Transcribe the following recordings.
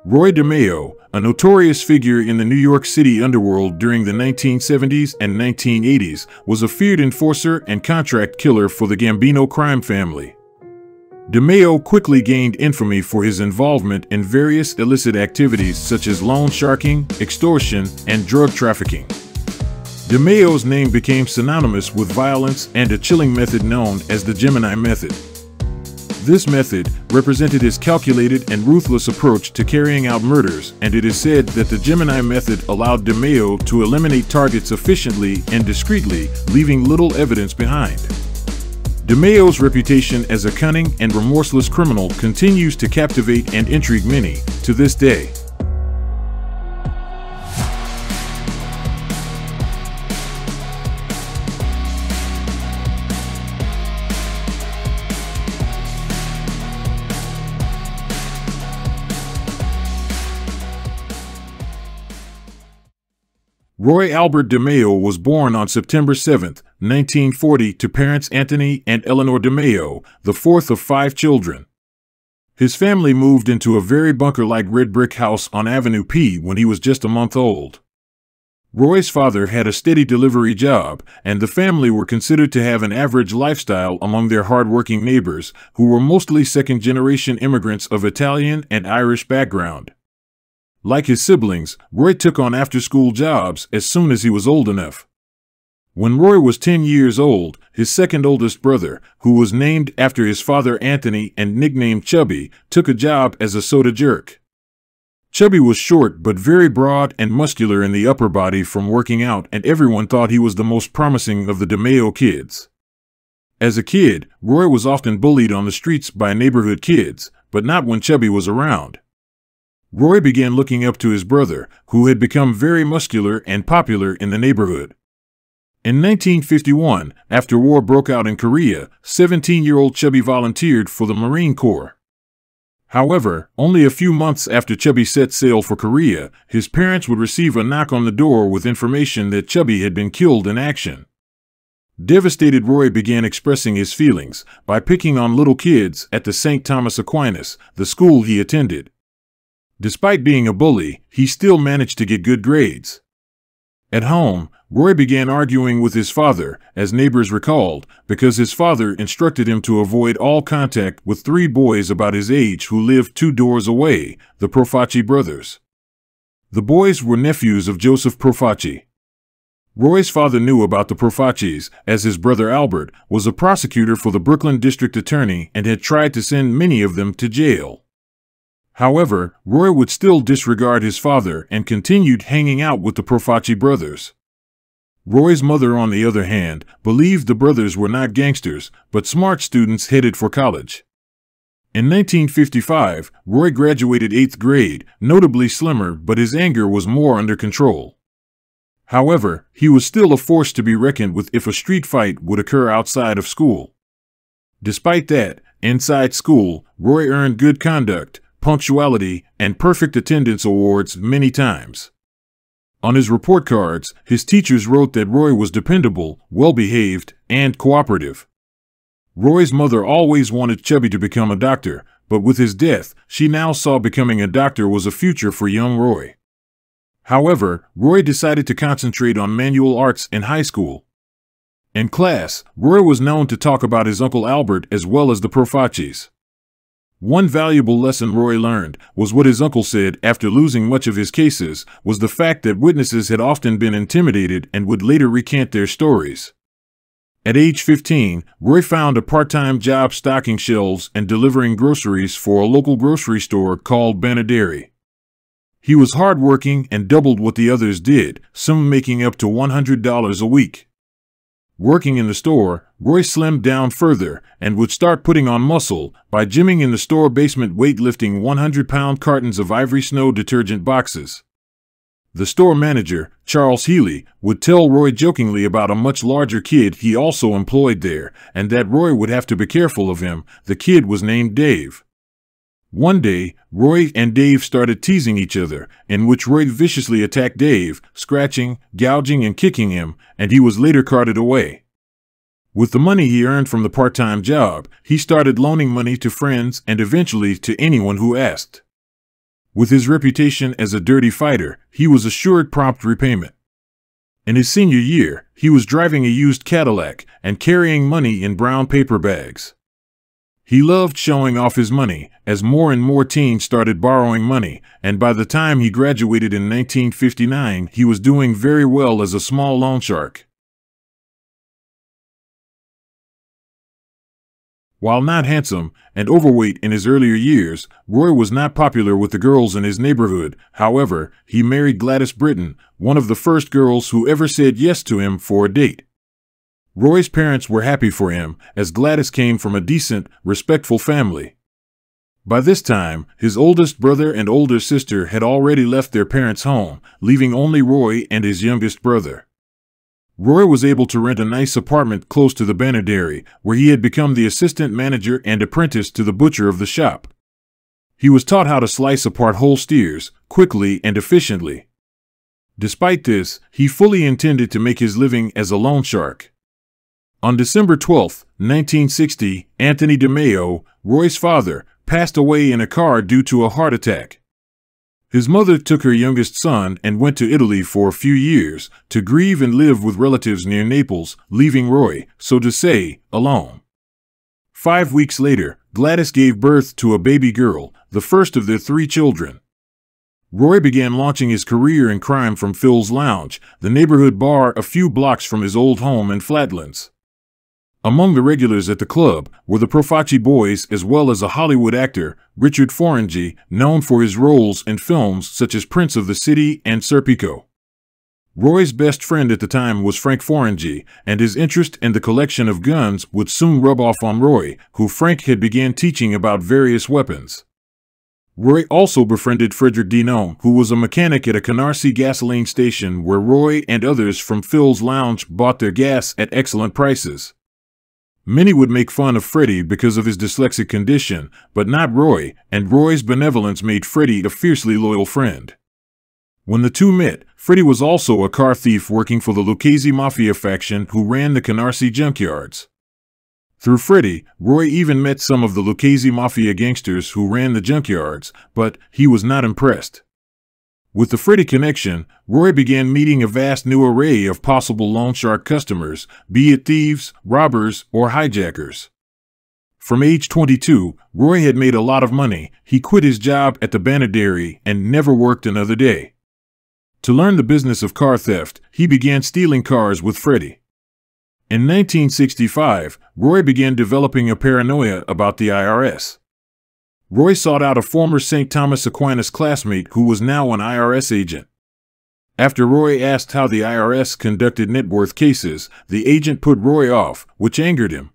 Roy DeMEO, a notorious figure in the New York City underworld during the 1970s and 1980s, was a feared enforcer and contract killer for the Gambino crime family. DeMEO quickly gained infamy for his involvement in various illicit activities such as loan sharking, extortion, and drug trafficking. DeMEO's name became synonymous with violence and a chilling method known as the Gemini Method. This method represented his calculated and ruthless approach to carrying out murders, and it is said that the Gemini Method allowed DeMEO to eliminate targets efficiently and discreetly, leaving little evidence behind. DeMEO's reputation as a cunning and remorseless criminal continues to captivate and intrigue many to this day. Roy Albert DeMEO was born on September 7, 1940 to parents Anthony and Eleanor DeMEO, the fourth of 5 children. His family moved into a very bunker-like red brick house on Avenue P when he was just a month old. Roy's father had a steady delivery job, and the family were considered to have an average lifestyle among their hard-working neighbors, who were mostly second-generation immigrants of Italian and Irish background. Like his siblings, Roy took on after-school jobs as soon as he was old enough. When Roy was 10 years old, his second oldest brother, who was named after his father Anthony and nicknamed Chubby, took a job as a soda jerk. Chubby was short but very broad and muscular in the upper body from working out, and everyone thought he was the most promising of the DeMEO kids. As a kid, Roy was often bullied on the streets by neighborhood kids, but not when Chubby was around. Roy began looking up to his brother, who had become very muscular and popular in the neighborhood. In 1951, after war broke out in Korea, 17-year-old Chubby volunteered for the Marine Corps. However, only a few months after Chubby set sail for Korea, his parents would receive a knock on the door with information that Chubby had been killed in action. Devastated, Roy began expressing his feelings by picking on little kids at the St. Thomas Aquinas, the school he attended. Despite being a bully, he still managed to get good grades. At home, Roy began arguing with his father, as neighbors recalled, because his father instructed him to avoid all contact with 3 boys about his age who lived 2 doors away, the Profaci brothers. The boys were nephews of Joseph Profaci. Roy's father knew about the Profacis, as his brother Albert was a prosecutor for the Brooklyn District Attorney and had tried to send many of them to jail. However, Roy would still disregard his father and continued hanging out with the Profaci brothers. Roy's mother, on the other hand, believed the brothers were not gangsters, but smart students headed for college. In 1955, Roy graduated 8th grade, notably slimmer, but his anger was more under control. However, he was still a force to be reckoned with if a street fight would occur outside of school. Despite that, inside school, Roy earned good conduct, punctuality, and perfect attendance awards many times. On his report cards, his teachers wrote that Roy was dependable, well-behaved, and cooperative. Roy's mother always wanted Chubby to become a doctor, but with his death, she now saw becoming a doctor was a future for young Roy. However, Roy decided to concentrate on manual arts in high school. In class, Roy was known to talk about his uncle Albert as well as the Profacis. One valuable lesson Roy learned was what his uncle said after losing much of his cases was the fact that witnesses had often been intimidated and would later recant their stories. At age 15, Roy found a part-time job stocking shelves and delivering groceries for a local grocery store called Banaderi. He was hardworking and doubled what the others did, soon making up to $100 a week. Working in the store, Roy slimmed down further and would start putting on muscle by gymming in the store basement, weightlifting 100-pound cartons of Ivory Snow detergent boxes. The store manager, Charles Healy, would tell Roy jokingly about a much larger kid he also employed there, and that Roy would have to be careful of him. The kid was named Dave. One day, Roy and Dave started teasing each other, in which Roy viciously attacked Dave, scratching, gouging, and kicking him, and he was later carted away. With the money he earned from the part-time job, he started loaning money to friends and eventually to anyone who asked. With his reputation as a dirty fighter, he was assured prompt repayment. In his senior year, he was driving a used Cadillac and carrying money in brown paper bags. He loved showing off his money, as more and more teens started borrowing money, and by the time he graduated in 1959, he was doing very well as a small loan shark. While not handsome and overweight in his earlier years, Roy was not popular with the girls in his neighborhood. However, he married Gladys Britton, one of the first girls who ever said yes to him for a date. Roy's parents were happy for him, as Gladys came from a decent, respectful family. By this time, his oldest brother and older sister had already left their parents' home, leaving only Roy and his youngest brother. Roy was able to rent a nice apartment close to the banner dairy, where he had become the assistant manager and apprentice to the butcher of the shop. He was taught how to slice apart whole steers, quickly and efficiently. Despite this, he fully intended to make his living as a loan shark. On December 12, 1960, Anthony DeMEO, Roy's father, passed away in a car due to a heart attack. His mother took her youngest son and went to Italy for a few years to grieve and live with relatives near Naples, leaving Roy, so to say, alone. 5 weeks later, Gladys gave birth to a baby girl, the first of their 3 children. Roy began launching his career in crime from Phil's Lounge, the neighborhood bar a few blocks from his old home in Flatlands. Among the regulars at the club were the Profaci boys as well as a Hollywood actor, Richard Forengi, known for his roles in films such as Prince of the City and Serpico. Roy's best friend at the time was Frank Forengi, and his interest in the collection of guns would soon rub off on Roy, who Frank had began teaching about various weapons. Roy also befriended Frederick Dinome, who was a mechanic at a Canarsie gasoline station where Roy and others from Phil's Lounge bought their gas at excellent prices. Many would make fun of Freddie because of his dyslexic condition, but not Roy, and Roy's benevolence made Freddie a fiercely loyal friend. When the two met, Freddie was also a car thief working for the Lucchese Mafia faction who ran the Canarsie junkyards. Through Freddie, Roy even met some of the Lucchese Mafia gangsters who ran the junkyards, but he was not impressed. With the Freddie connection, Roy began meeting a vast new array of possible loan shark customers, be it thieves, robbers, or hijackers. From age 22, Roy had made a lot of money. He quit his job at the banner dairy and never worked another day. To learn the business of car theft, he began stealing cars with Freddie. In 1965, Roy began developing a paranoia about the IRS. Roy sought out a former St. Thomas Aquinas classmate who was now an IRS agent. After Roy asked how the IRS conducted net worth cases, the agent put Roy off, which angered him.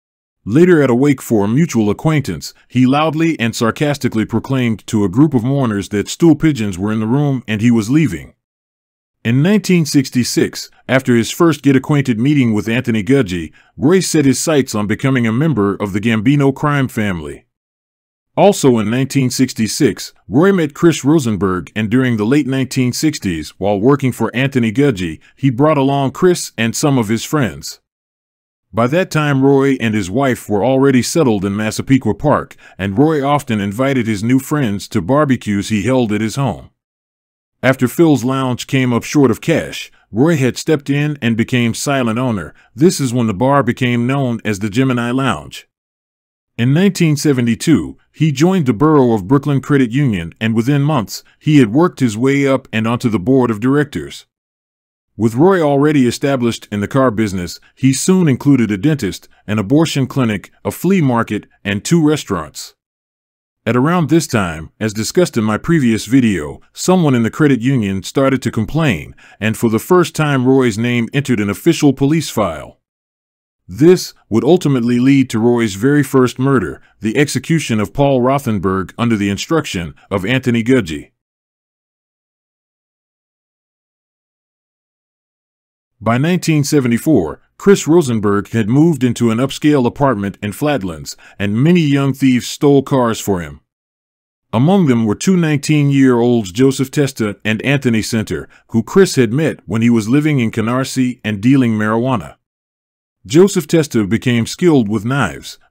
Later at a wake for a mutual acquaintance, he loudly and sarcastically proclaimed to a group of mourners that stool pigeons were in the room and he was leaving. In 1966, after his first get-acquainted meeting with Anthony Gudgy, Roy set his sights on becoming a member of the Gambino crime family. Also in 1966, Roy met Chris Rosenberg, and during the late 1960s, while working for Anthony Gudgy, he brought along Chris and some of his friends. By that time, Roy and his wife were already settled in Massapequa Park, and Roy often invited his new friends to barbecues he held at his home. After Phil's Lounge came up short of cash, Roy had stepped in and became silent owner. This is when the bar became known as the Gemini Lounge. In 1972, he joined the Borough of Brooklyn Credit Union, and within months, he had worked his way up and onto the board of directors. With Roy already established in the car business, he soon included a dentist, an abortion clinic, a flea market, and 2 restaurants. At around this time, as discussed in my previous video, someone in the credit union started to complain, and for the first time Roy's name entered an official police file. This would ultimately lead to Roy's very first murder, the execution of Paul Rothenberg under the instruction of Anthony Gudgy. By 1974, Chris Rosenberg had moved into an upscale apartment in Flatlands, and many young thieves stole cars for him. Among them were 2 19-year-olds, Joseph Testa and Anthony Center, who Chris had met when he was living in Canarsie and dealing marijuana. Joseph Testa became skilled with knives,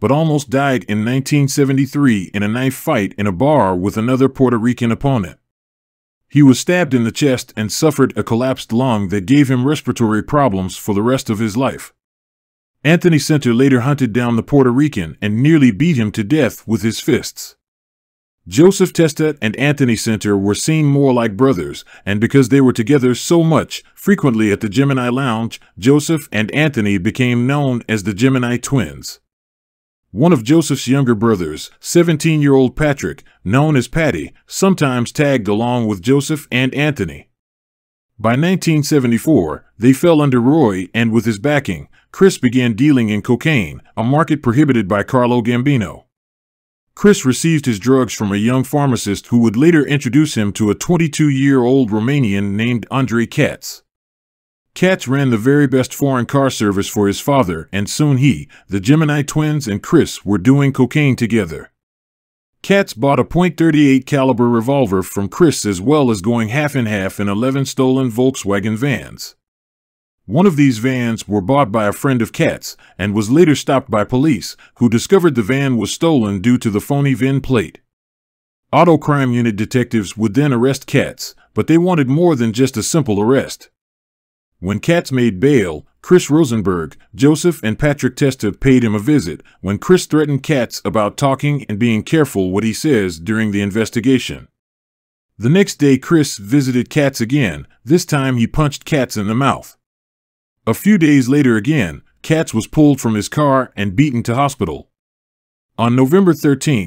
but almost died in 1973 in a knife fight in a bar with another Puerto Rican opponent. He was stabbed in the chest and suffered a collapsed lung that gave him respiratory problems for the rest of his life. Anthony Center later hunted down the Puerto Rican and nearly beat him to death with his fists. Joseph Testa and Anthony Center were seen more like brothers, and because they were together so much, frequently at the Gemini Lounge, Joseph and Anthony became known as the Gemini Twins. One of Joseph's younger brothers, 17-year-old Patrick, known as Patty, sometimes tagged along with Joseph and Anthony. By 1974, they fell under Roy, and with his backing, Chris began dealing in cocaine, a market prohibited by Carlo Gambino. Chris received his drugs from a young pharmacist who would later introduce him to a 22-year-old Romanian named Andrei Katz. Katz ran the very best foreign car service for his father, and soon he, the Gemini Twins, and Chris were doing cocaine together. Katz bought a .38 caliber revolver from Chris, as well as going half and half in 11 stolen Volkswagen vans. One of these vans were bought by a friend of Katz and was later stopped by police, who discovered the van was stolen due to the phony VIN plate. Auto crime unit detectives would then arrest Katz, but they wanted more than just a simple arrest. When Katz made bail, Chris Rosenberg, Joseph, and Patrick Testa paid him a visit when Chris threatened Katz about talking and being careful what he says during the investigation. The next day, Chris visited Katz again. This time he punched Katz in the mouth. A few days later again, Katz was pulled from his car and beaten to hospital. On November 13,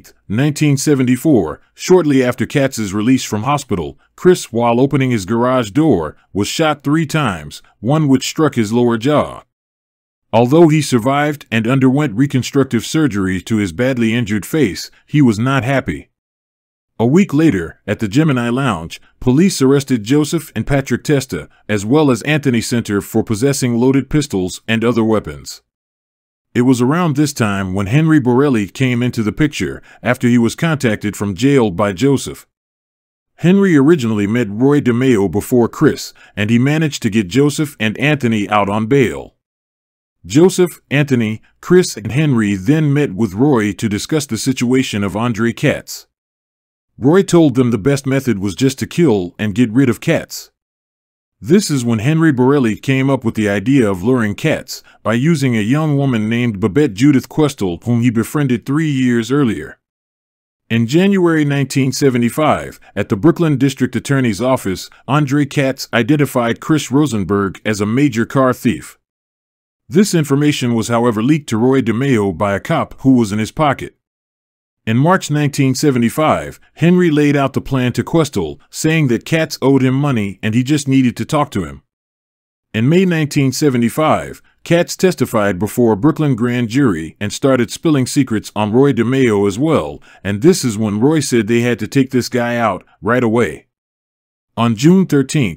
1974, shortly after Katz's release from hospital, Chris, while opening his garage door, was shot 3 times, one which struck his lower jaw. Although he survived and underwent reconstructive surgery to his badly injured face, he was not happy. A week later, at the Gemini Lounge, police arrested Joseph and Patrick Testa, as well as Anthony Center, for possessing loaded pistols and other weapons. It was around this time when Henry Borelli came into the picture, after he was contacted from jail by Joseph. Henry originally met Roy DeMEO before Chris, and he managed to get Joseph and Anthony out on bail. Joseph, Anthony, Chris, and Henry then met with Roy to discuss the situation of Andrei Katz. Roy told them the best method was just to kill and get rid of Katz. This is when Henry Borelli came up with the idea of luring Katz by using a young woman named Babette Judith Questel, whom he befriended 3 years earlier. In January 1975, at the Brooklyn District Attorney's Office, Andrei Katz identified Chris Rosenberg as a major car thief. This information was, however, leaked to Roy DeMEO by a cop who was in his pocket. In March 1975, Henry laid out the plan to Questel, saying that Katz owed him money and he just needed to talk to him. In May 1975, Katz testified before a Brooklyn grand jury and started spilling secrets on Roy DeMEO as well, and this is when Roy said they had to take this guy out right away. On June 13,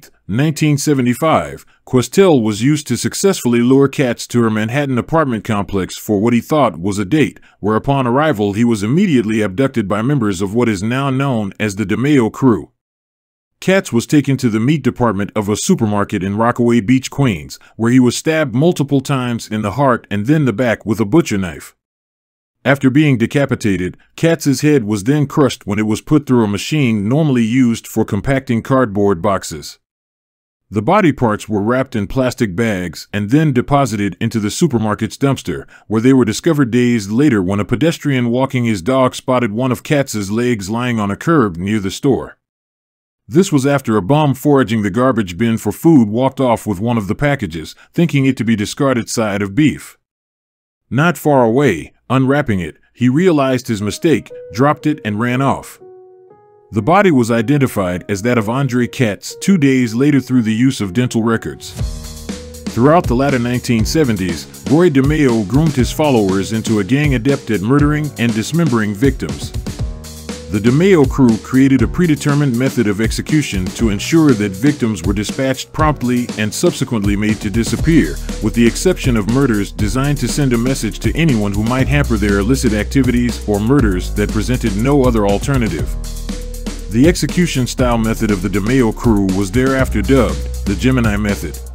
1975, Questel was used to successfully lure Katz to her Manhattan apartment complex for what he thought was a date, where upon arrival he was immediately abducted by members of what is now known as the DeMEO crew. Katz was taken to the meat department of a supermarket in Rockaway Beach, Queens, where he was stabbed multiple times in the heart and then the back with a butcher knife. After being decapitated, Katz's head was then crushed when it was put through a machine normally used for compacting cardboard boxes. The body parts were wrapped in plastic bags and then deposited into the supermarket's dumpster, where they were discovered days later when a pedestrian walking his dog spotted one of Katz's legs lying on a curb near the store. This was after a bum foraging the garbage bin for food walked off with one of the packages, thinking it to be discarded side of beef. Not far away, unwrapping it, he realized his mistake, dropped it, and ran off. The body was identified as that of Andrei Katz 2 days later through the use of dental records. Throughout the latter 1970s, Roy DeMEO groomed his followers into a gang adept at murdering and dismembering victims. The DeMEO crew created a predetermined method of execution to ensure that victims were dispatched promptly and subsequently made to disappear, with the exception of murders designed to send a message to anyone who might hamper their illicit activities or murders that presented no other alternative. The execution-style method of the DeMEO crew was thereafter dubbed the Gemini Method.